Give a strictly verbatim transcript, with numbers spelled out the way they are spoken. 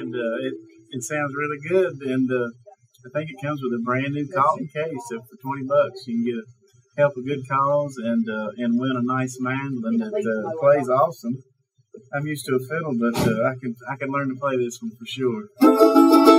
and uh, it it sounds really good. And uh, I think it comes with a brand new cotton case. So for twenty bucks, you can get a, help a good cause and uh, and win a nice mandolin that uh, plays awesome. I'm used to a fiddle, but uh, I can I can learn to play this one for sure.